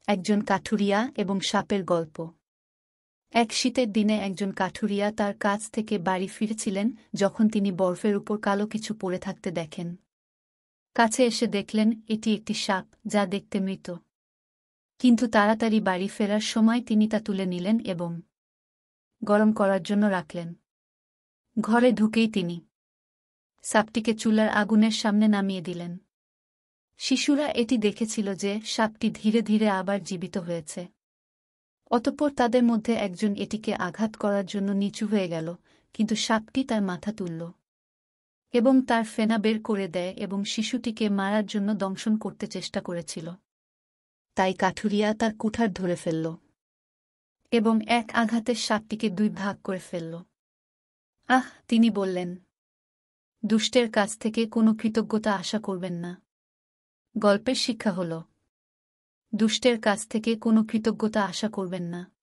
একজন কাঠুরিয়া এবং সাপের গল্প। এক শীতের দিনে একজন কাঠুরিয়া তার কাজ থেকে বাড়ি ফিরছিলেন যখন তিনি বরফের উপর কালো কিছু পড়ে থাকতে দেখেন। কাছে এসে দেখলেন এটি একটি সাপ, যা দেখতে মৃত। কিন্তু তাড়াতাড়ি বাড়ি ফেরার সময় তিনি তা তুলে নিলেন এবং গরম করার জন্য রাখলেন। ঘরে ঢুকেই তিনি সাপটিকে চুলার আগুনের সামনে নামিয়ে দিলেন। শিশুরা এটি দেখেছিল যে সাপটি ধীরে ধীরে আবার জীবিত হয়েছে। অতঃপর তাদের মধ্যে একজন এটিকে আঘাত করার জন্য নিচু হয়ে গেল, কিন্তু সাপটি তার মাথা তুলল এবং তার ফেনা বের করে দেয় এবং শিশুটিকে মারার জন্য দংশন করতে চেষ্টা করেছিল। তাই কাঠুরিয়া তার কুঠার ধরে ফেলল এবং এক আঘাতে সাপটিকে 2 ভাগ করে ফেলল। তিনি বললেন, দুষ্টের কাছ থেকে কোনো কৃতজ্ঞতা আশা করবেন না। গল্পের শিক্ষা হল, দুষ্টের কাছ থেকে কোনো কৃতজ্ঞতা আশা করবেন না।